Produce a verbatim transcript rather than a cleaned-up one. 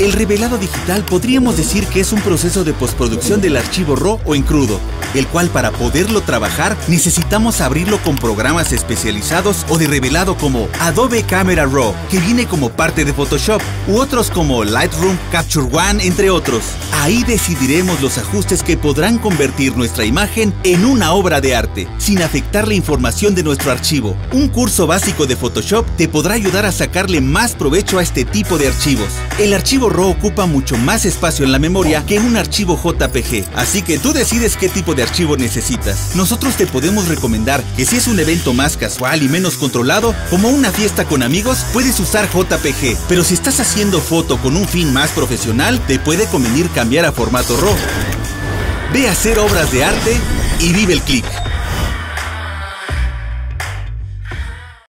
El revelado digital podríamos decir que es un proceso de postproducción del archivo RAW o en crudo, el cual para poderlo trabajar necesitamos abrirlo con programas especializados o de revelado como Adobe Camera Raw, que viene como parte de Photoshop, u otros como Lightroom, Capture One, entre otros. Ahí decidiremos los ajustes que podrán convertir nuestra imagen en una obra de arte, sin afectar la información de nuestro archivo. Un curso básico de Photoshop te podrá ayudar a sacarle más provecho a este tipo de archivos. El archivo RAW ocupa mucho más espacio en la memoria que un archivo J P G, así que tú decides qué tipo de archivo necesitas. Nosotros te podemos recomendar que si es un evento más casual y menos controlado, como una fiesta con amigos, puedes usar J P G, pero si estás haciendo foto con un fin más profesional, te puede convenir cambiar a formato RAW. Ve a hacer obras de arte y vive el click.